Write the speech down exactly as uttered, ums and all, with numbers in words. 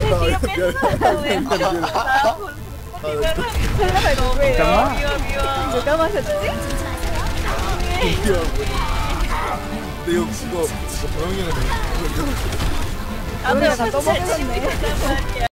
뒤로 뺐어. 왜? 나 텔레가 누구예요? 잠깐만. 미워 미워. 누가 마셨지? 근데 형 이거 이거 병영이 형은 나도 우리가 다 진짜 떠먹었네. 열심히 했단 말이야.